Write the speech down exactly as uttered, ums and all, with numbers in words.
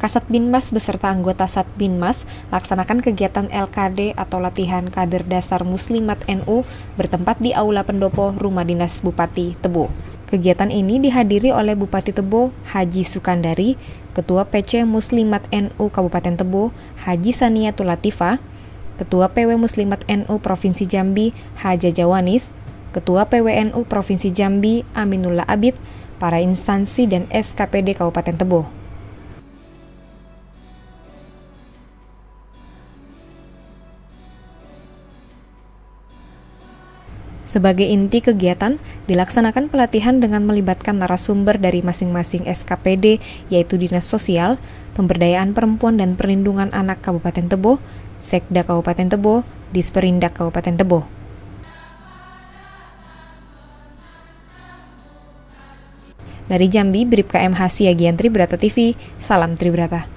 Kasat Binmas beserta anggota Satbinmas laksanakan kegiatan L K D atau Latihan Kader Dasar Muslimat N U bertempat di Aula Pendopo Rumah Dinas Bupati Tebo. Kegiatan ini dihadiri oleh Bupati Tebo, Haji Sukandari, Ketua P C Muslimat N U Kabupaten Tebo, Haji Saniatul Latifah, Ketua P W Muslimat N U Provinsi Jambi, Haja Jawanis, Ketua P W N U Provinsi Jambi, Aminullah Abid, para instansi dan S K P D Kabupaten Tebo. Sebagai inti kegiatan, dilaksanakan pelatihan dengan melibatkan narasumber dari masing-masing S K P D, yaitu Dinas Sosial, Pemberdayaan Perempuan dan Perlindungan Anak Kabupaten Tebo, Sekda Kabupaten Tebo, Disperindak Kabupaten Tebo. Dari Jambi, Bribka M H Siagian Tribrata T V, Salam Tribrata.